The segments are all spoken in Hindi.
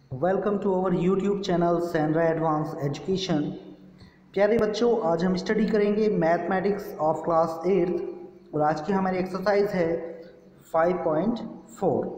Welcome to our YouTube channel सैनरा एडवांस एजुकेशन। प्यारे बच्चों, आज हम स्टडी करेंगे मैथमेटिक्स ऑफ क्लास 8 और आज की हमारी एक्सरसाइज है 5.4।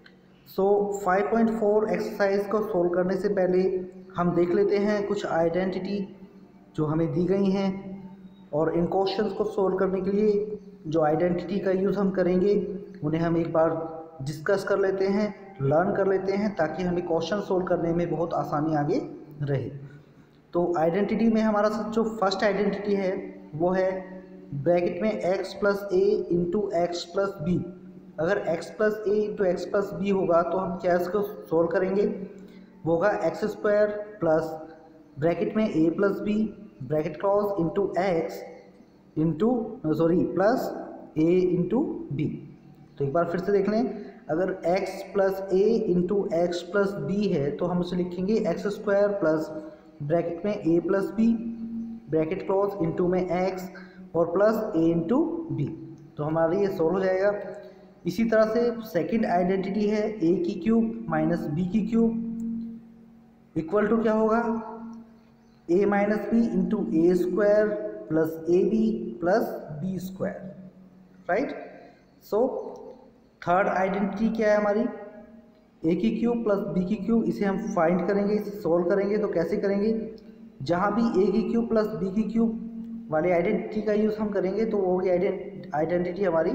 5.4 एक्सरसाइज को सोल्व करने से पहले हम देख लेते हैं कुछ आइडेंटिटी जो हमें दी गई हैं, और इन क्वेश्चंस को सोल्व करने के लिए जो आइडेंटिटी का यूज़ हम करेंगे उन्हें हम एक बार डिस्कस कर लेते हैं, लर्न कर लेते हैं, ताकि हमें क्वेश्चन सोल्व करने में बहुत आसानी आगे रहे। तो आइडेंटिटी में हमारा जो फर्स्ट आइडेंटिटी है वो है ब्रैकेट में x plus a into x plus b. अगर x plus a into x plus b होगा तो हम क्या इसको सोल्व करेंगे, वो होगा एक्स स्क्वायर प्लस ब्रैकेट में a plus b bracket close into x into plus a into b. तो एक बार फिर से देख लें, अगर x plus a into x plus b है तो हम उसे लिखेंगे एक्स स्क्वायर प्लस ब्रैकेट में a plus b bracket close into में x और प्लस a इंटू बी। तो हमारा ये सोल्व हो जाएगा। इसी तरह से सेकंड आइडेंटिटी है a की क्यूब माइनस बी की क्यूब इक्वल टू क्या होगा, a minus b into a square plus a b plus b square, right. So third identity क्या है हमारी, ए की क्यूब प्लस बी की क्यूब। इसे हम फाइंड करेंगे, इसे सोल्व करेंगे। तो कैसे करेंगे, जहाँ भी ए की क्यूब प्लस बी की क्यूब वाली आइडेंटिटी का यूज़ हम करेंगे तो वो होगी आइडेंटिटी हमारी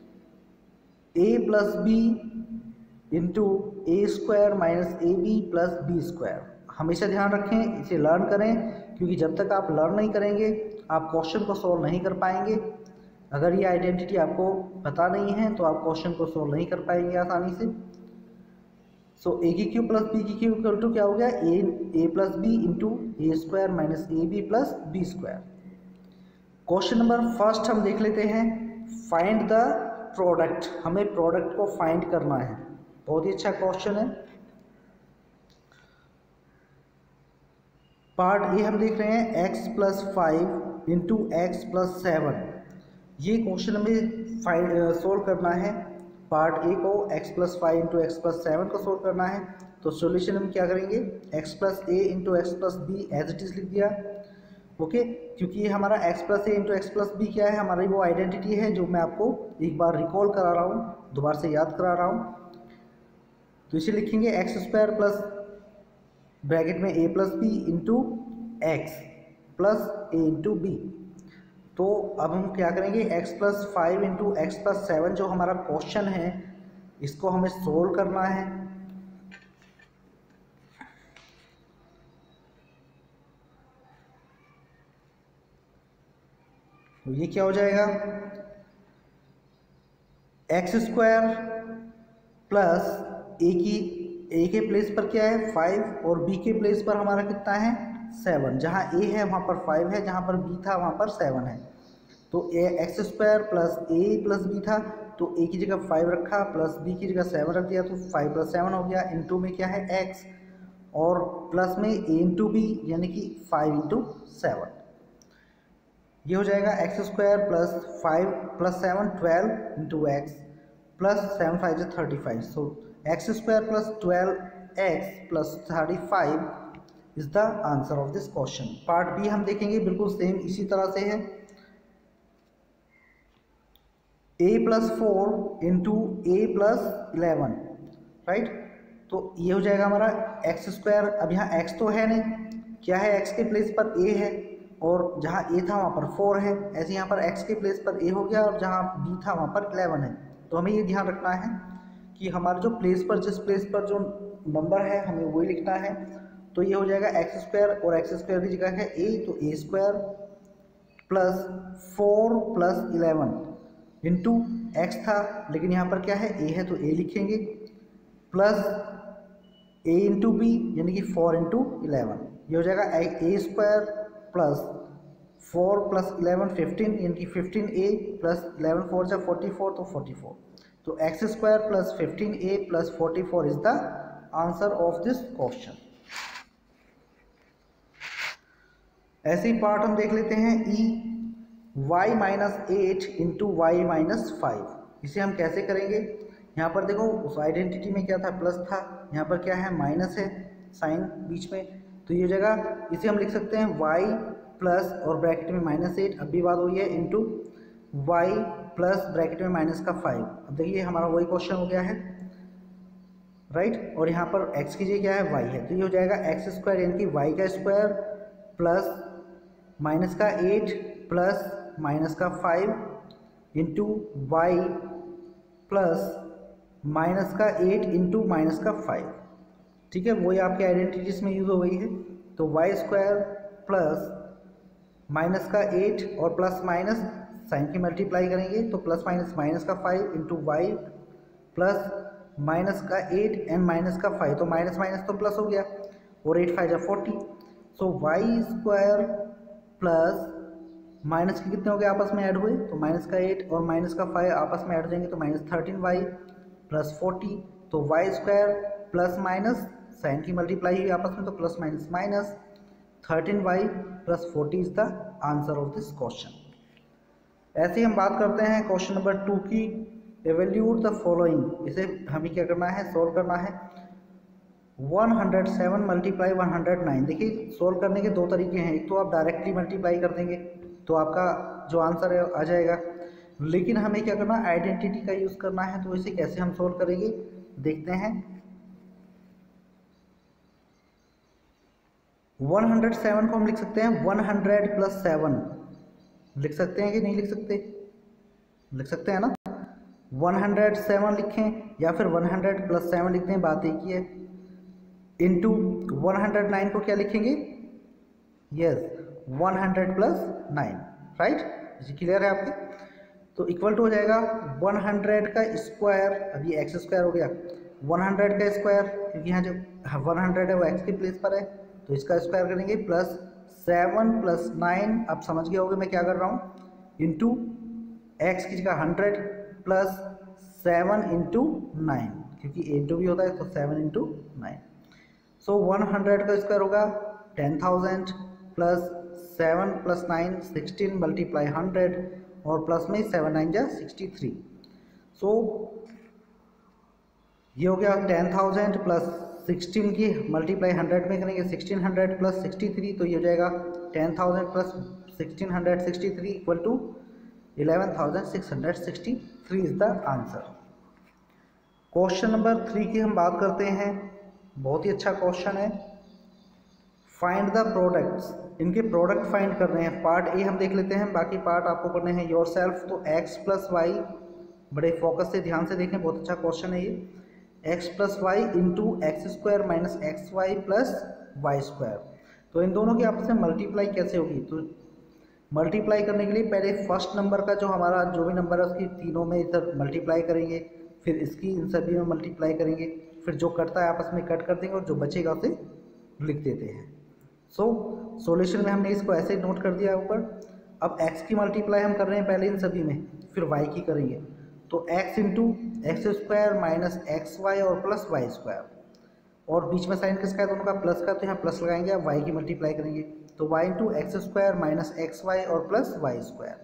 a plus b into a square minus a b plus b square. हमेशा ध्यान रखें, इसे लर्न करें, क्योंकि जब तक आप लर्न नहीं करेंगे आप क्वेश्चन को सोल्व नहीं कर पाएंगे। अगर ये आइडेंटिटी आपको पता नहीं है तो आप क्वेश्चन को सोल्व नहीं कर पाएंगे आसानी से। सो ए की क्यूब प्लस बी की क्यूब इक्वल टू क्या हो गया, a plus b into a square minus a b plus b square. Question number first हम देख लेते हैं, फाइंड द प्रोडक्ट। हमें प्रोडक्ट को फाइंड करना है। बहुत ही अच्छा क्वेश्चन है। पार्ट ए हम देख रहे हैं x plus 5 into x plus 7। ये क्वेश्चन हमें सोल्व करना है। पार्ट ए को x plus 5 into x plus 7 को सोल्व करना है। तो सॉल्यूशन हम क्या करेंगे, x plus a into x plus b as it is लिख दिया, ओके। क्योंकि ये हमारा x plus a into x plus b क्या है, हमारी वो आइडेंटिटी है जो मैं आपको एक बार रिकॉल करा रहा हूँ, दोबारा से याद करा रहा हूँ। तो इसे लिखेंगे एक्स स्क्वायर प्लस ब्रैकेट में a plus b into x plus a into b. तो अब हम क्या करेंगे, x plus 5 into x plus 7 जो हमारा क्वेश्चन है इसको हमें सोल्व करना है। तो ये क्या हो जाएगा, एक्स स्क्वायर प्लस ए के प्लेस पर क्या है 5 और बी के प्लेस पर हमारा कितना है 7। जहाँ ए है वहाँ पर 5 है, जहाँ पर बी था वहाँ पर 7 है। तो x square plus a plus b था, तो ए की जगह 5 रखा प्लस बी की जगह 7 रख दिया, तो 5 प्लस 7 हो गया। इंटू में क्या है x और प्लस में ए इंटू बी यानी कि 5 इंटू 7। ये हो जाएगा x square plus 5 plus 7 12 into x plus 7 5 35। So x square plus 12 x plus 35 is the answer of this question. Part b हम देखेंगे, बिल्कुल सेम इसी तरह से है, a plus 4 into a plus 11, right. तो ये हो जाएगा हमारा एक्स स्क्वायर। अब यहाँ x तो है नहीं, क्या है x के प्लेस पर a है और जहाँ a था वहाँ पर 4 है। ऐसे यहाँ पर x के प्लेस पर a हो गया और जहाँ b था वहाँ पर 11 है। तो हमें ये ध्यान रखना है कि हमारे जो प्लेस पर जिस प्लेस पर जो नंबर है हमें वही लिखना है। तो ये हो जाएगा एक्स स्क्वायर और एक्स स्क्वायर की जगह है a, तो a square plus 4 plus 11 into x था, लेकिन यहाँ पर क्या है a है तो a लिखेंगे, प्लस a इंटू बी यानी कि 4 इंटू 11। ये हो जाएगा a स्क्वायर प्लस 4 प्लस 11 15 यानी कि 15a प्लस 11 4 जा 44 तो 44। तो x square plus 15a plus 44 is the answer of this question. ऐसे ही पार्ट हम देख लेते हैं e y minus 8 into y minus 5। इसे हम कैसे करेंगे, यहाँ पर देखो उस आइडेंटिटी में क्या था, प्लस था, यहाँ पर क्या है, माइनस है, साइन बीच में, तो ये जगह इसे हम लिख सकते हैं y प्लस और ब्रैकेट में -8, अब भी बात हुई है, इंटू y प्लस ब्रैकेट में माइनस का 5। अब देखिए हमारा वही क्वेश्चन हो गया है, राइट। और यहाँ पर x की जगह क्या है, y है, तो ये हो जाएगा एक्स स्क्वायर यानी कि y का स्क्वायर प्लस माइनस का 8 प्लस माइनस का 5 इंटू वाई प्लस माइनस का 8 इंटू माइनस का 5। ठीक है, वही आपकी आइडेंटिटीज में यूज हो गई है। तो वाई स्क्वायर प्लस माइनस का 8 और प्लस माइनस साइन की मल्टीप्लाई करेंगे तो प्लस माइनस माइनस का 5 इंटू वाई प्लस माइनस का 8 एंड माइनस का 5, तो माइनस माइनस तो प्लस हो गया और 8 5 40। So y square plus minus के कितने हो गए आपस में ऐड हुए, तो माइनस का 8 और माइनस का 5 आपस में ऐड हो जाएंगे तो -13y प्लस 40। तो y square plus minus sign की मल्टीप्लाई हुई आपस में तो plus minus minus 13y plus 40 is the answer of this question. ऐसे ही हम बात करते हैं क्वेश्चन नंबर 2 की। एवेल्यूट द फॉलोइंग, इसे हमें क्या करना है, सोल्व करना है। 107 मल्टीप्लाई 109, देखिए सोल्व करने के दो तरीके हैं, एक तो आप डायरेक्टली मल्टीप्लाई कर देंगे तो आपका जो आंसर है आ जाएगा, लेकिन हमें क्या करना है, आइडेंटिटी का यूज़ करना है। तो इसे कैसे हम सोल्व करेंगे देखते हैं। 107 को हम लिख सकते हैं 100 प्लस 7, लिख सकते हैं कि नहीं लिख सकते, लिख सकते हैं ना। 107 लिखें या फिर 100 प्लस 7 लिख दें, बात एक ही है। इंटू 109 को क्या लिखेंगे, यस 100 प्लस 9, राइट, जी क्लियर है आपके। तो इक्वल टू हो जाएगा 100 का स्क्वायर, अभी एक्स स्क्वायर हो गया, 100 का स्क्वायर क्योंकि यहाँ जो 100 है वो एक्स के प्लेस पर है तो इसका स्क्वायर करेंगे प्लस 7 प्लस 9, आप समझ गए होंगे मैं क्या कर रहा हूँ, इंटू एक्स की जगह 100 प्लस 7 इंटू 9, क्योंकि इंटू भी होता है तो 7 इंटू 9। सो 100 का स्क्वायर होगा 10,000 प्लस 7 प्लस 9 16 मल्टीप्लाई 100 और प्लस में 7 9 जा 63। सो ये हो गया 10,000 प्लस 16 की मल्टीप्लाई 100 में करेंगे 1600 प्लस 63, तो ये हो जाएगा 10,000 plus 1663 equal to 11,663 is the answer. Question number 3 की हम बात करते हैं, बहुत ही अच्छा क्वेश्चन है। फाइंड द प्रोडक्ट्स, इनके प्रोडक्ट फाइंड कर रहे हैं। पार्ट ए हम देख लेते हैं, बाकी पार्ट आपको करने हैं योर सेल्फ। तो x प्लस वाई, बड़े फोकस से ध्यान से देखें, बहुत अच्छा क्वेश्चन है ये। x plus y into x square minus x y plus y square, तो इन दोनों की आपस में मल्टीप्लाई कैसे होगी। तो मल्टीप्लाई करने के लिए पहले फर्स्ट नंबर का जो हमारा जो भी नंबर है उसकी तीनों में इधर मल्टीप्लाई करेंगे, फिर इसकी इन सभी में मल्टीप्लाई करेंगे, फिर जो कटता है आपस में कट कर देंगे और जो बचेगा उसे लिख देते हैं। सॉल्यूशन में हमने इसको ऐसे नोट कर दिया ऊपर। अब x की मल्टीप्लाई हम कर रहे हैं पहले इन सभी में, फिर y की करेंगे। तो x into x square minus x y और प्लस वाई स्क्वायर, और बीच में साइन किसका है दोनों का, प्लस का, तो यहाँ प्लस लगाएंगे, अब y की मल्टीप्लाई करेंगे तो y into x square minus x y और प्लस वाई स्क्वायर।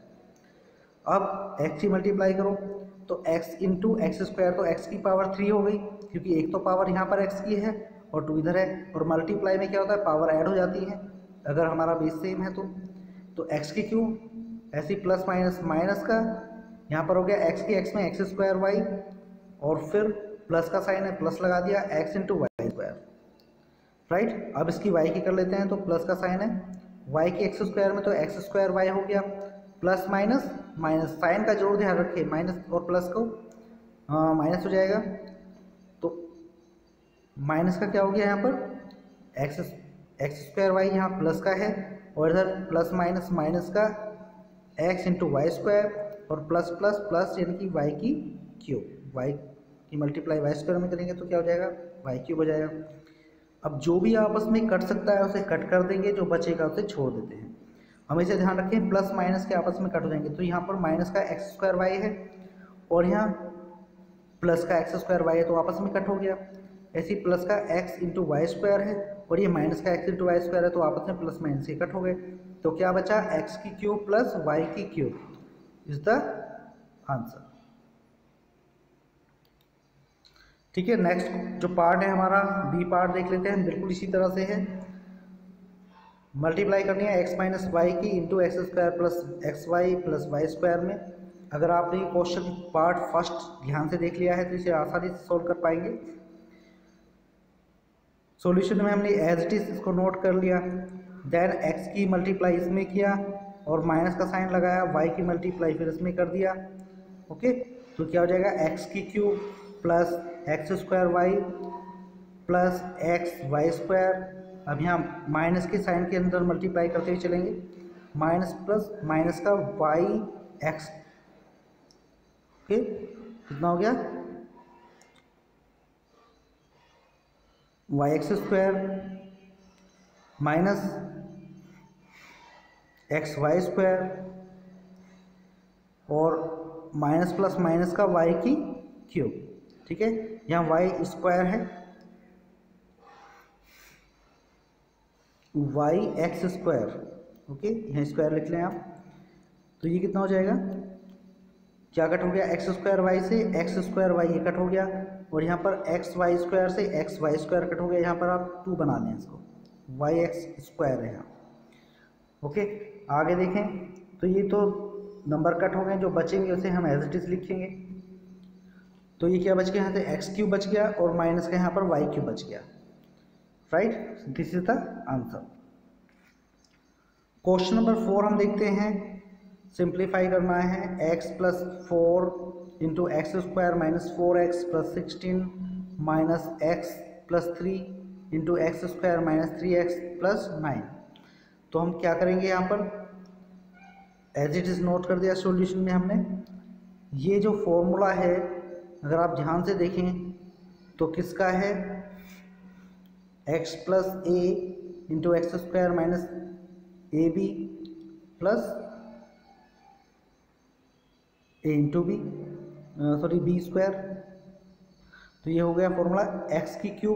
अब x की मल्टीप्लाई करो तो x इंटू एक्स स्क्वायर, तो x की पावर 3 हो गई क्योंकि एक तो पावर यहाँ पर x की है और 2 इधर है, और मल्टीप्लाई में क्या होता है, पावर ऐड हो जाती है अगर हमारा बेस सेम है तो x की क्यूब, ऐसी प्लस माइनस माइनस का, यहाँ पर हो गया x की x में एक्स स्क्वायर वाई, और फिर प्लस का साइन है प्लस लगा दिया x into y square, right. अब इसकी y की कर लेते हैं, तो प्लस का साइन है y की एक्स स्क्वायर में, तो एक्स स्क्वायर वाई हो गया, प्लस माइनस माइनस, साइन का जरूर ध्यान रखिए, माइनस और प्लस को माइनस हो जाएगा, तो माइनस का क्या हो गया यहाँ पर एक्स स्क्वायर वाई, यहाँ प्लस का है, और इधर प्लस माइनस माइनस का एक्स इंटू वाई स्क्वायर, और प्लस प्लस प्लस यानी कि वाई की क्यूब, वाई की मल्टीप्लाई वाई स्क्वायर में करेंगे तो क्या हो जाएगा, वाई क्यूब हो जाएगा। अब जो भी आपस में कट सकता है उसे कट कर देंगे, जो बचेगा उसे छोड़ देते हैं। हमेशा ध्यान रखें प्लस माइनस के आपस में कट हो जाएंगे, तो यहाँ पर माइनस का एक्स स्क्वायर वाई है और यहाँ प्लस का एक्स स्क्वायर वाई है, तो आपस में कट हो गया। ऐसे प्लस का एक्स इंटू वाई स्क्वायर है और ये माइनस का एक्स इंटू वाई स्क्वायर है, तो आपस में प्लस माइनस के कट हो गए, तो क्या बचा, एक्स की क्यूब प्लस वाई की क्यूब इज द आंसर। ठीक है, नेक्स्ट जो पार्ट है हमारा बी पार्ट देख लेते हैं, बिल्कुल इसी तरह से है। मल्टीप्लाई करनी है x माइनस वाई की into x square plus x y plus y square में। अगर आपने ये क्वेश्चन पार्ट फर्स्ट ध्यान से देख लिया है तो इसे आसानी से सोल्व कर पाएंगे। सॉल्यूशन में हमने एज इट इज इसको नोट कर लिया, देन x की मल्टीप्लाई इसमें किया और माइनस का साइन लगाया, y की मल्टीप्लाई फिर इसमें कर दिया। ओके, तो क्या हो जाएगा x की cube plus x square y plus x y square. अब यहाँ माइनस के साइन के अंदर मल्टीप्लाई करते हुए चलेंगे, माइनस प्लस माइनस का वाई एक्स। ओके, कितना हो गया y x square minus x y square और माइनस प्लस माइनस का वाई की क्यूब। ठीक है, यहाँ वाई स्क्वायर है, वाई एक्स स्क्वायर। ओके, यहाँ स्क्वायर लिख लें आप, तो ये कितना हो जाएगा, क्या कट हो गया, एक्स स्क्वायर वाई से एक्स स्क्वायर वाई ये कट हो गया और यहाँ पर एक्स वाई स्क्वायर से एक्स वाई स्क्वायर कट हो गया। यहाँ पर आप 2 बना लें इसको, वाई एक्स स्क्वायर है यहाँ। ओके, आगे देखें तो ये तो नंबर कट हो गए, जो बचेंगे उसे हम एज इट इज लिखेंगे। तो ये क्या बच गया, यहाँ से एक्स क्यूब बच गया और माइनस का यहाँ पर वाई क्यूब बच गया। Right, this is the answer. Question number 4 हम देखते हैं, सिंप्लीफाई करना है x plus 4 into x square minus 4x plus 16 minus x plus 3 into x square minus 3x plus 9। तो हम क्या करेंगे, यहाँ पर एज इट इज नोट कर दिया सॉल्यूशन में हमने। ये जो फॉर्मूला है अगर आप ध्यान से देखें तो किसका है, x plus a into x square minus a b plus a into b sorry b square. तो ये हो गया फॉर्मूला, x की क्यूब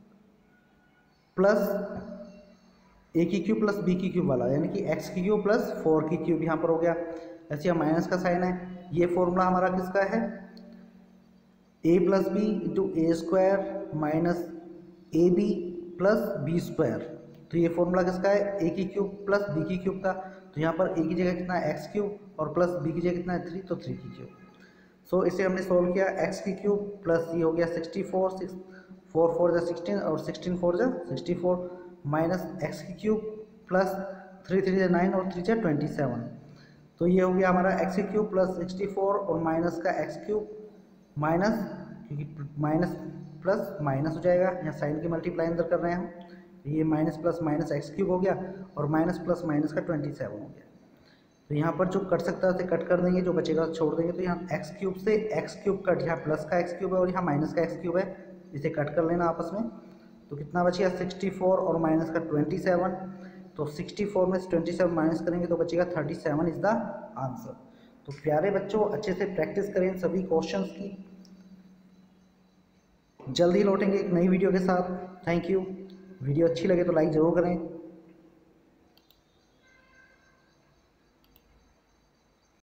प्लस ए की क्यूब प्लस बी की क्यूब वाला, यानी कि x की क्यूब प्लस 4 की क्यूब यहाँ पर हो गया। ऐसे यहाँ माइनस का साइन है, ये फॉर्मूला हमारा किसका है, a plus b into a square minus a b plus b square. तो ये फॉर्मूला किसका है, ए की क्यूब प्लस बी की क्यूब का। तो यहाँ पर ए की जगह कितना है एक्स क्यूब और प्लस बी की जगह कितना है 3, तो 3 की क्यूब। सो इसे हमने सोल्व किया, एक्स की क्यूब प्लस ये हो गया 64, 4 4 जा 16 और 16 4 जा 64 माइनस एक्स की क्यूब प्लस 3 3 जा 9 और 3 जा 27। तो ये हो गया हमारा एक्स की क्यूब प्लस 64 और माइनस का एक्स क्यूब माइनस, क्योंकि माइनस प्लस माइनस हो जाएगा, यहाँ साइन की मल्टीप्लाई अंदर कर रहे हैं हम। ये minus plus minus x cube हो गया और माइनस प्लस माइनस का 27 हो गया। तो यहाँ पर जो कट सकता है उसे कट कर देंगे, जो बचेगा छोड़ देंगे। तो यहाँ एक्स क्यूब से एक्स क्यूब कट, यहाँ प्लस का एक्स क्यूब है और यहाँ माइनस का एक्स क्यूब है, इसे कट कर लेना आपस में। तो कितना बचेगा 64 और माइनस का 27। तो 64 में से 27 माइनस करेंगे तो बचेगा 37 इज द आंसर। तो प्यारे बच्चों, अच्छे से प्रैक्टिस करें सभी क्वेश्चंस की। जल्दी लौटेंगे एक नई वीडियो के साथ। Thank you. वीडियो अच्छी लगे तो लाइक ज़रूर करें।